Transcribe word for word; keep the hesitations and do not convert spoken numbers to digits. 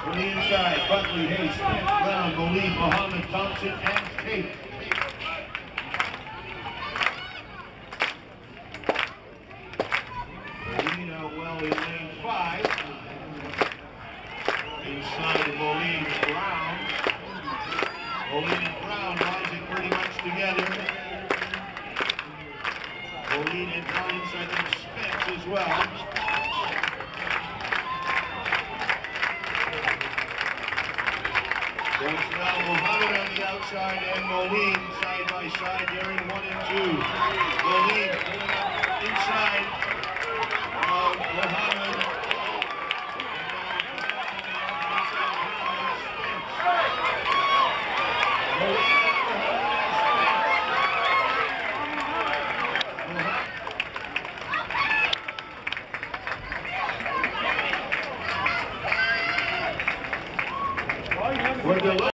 From the inside, Buckley, Hayes, Smith, Brown, Moline, Muhammad, Thompson, and Tate. Moline out well in lane five. Inside Moline, Brown. Moline and Brown rising pretty much together. Moline and Collins, I think, Spence as well. There's now Muhammad on the outside and Moline side by side during one and two. Moline pulling up inside of Muhammad. With the